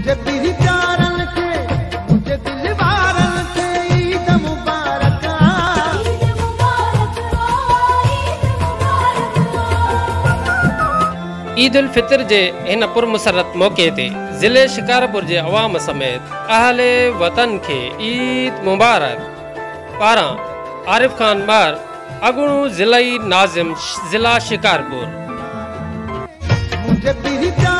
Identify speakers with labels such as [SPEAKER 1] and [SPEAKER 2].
[SPEAKER 1] ईद उल फितर जे इन पुरमसरत मौके ते ज़िले शिकारपुर जे अवाम समेत अहले वतन के ईद मुबारक पारां आरिफ खान बार अगुणू ज़िलाई नाज़िम ज़िला शिकारपुर।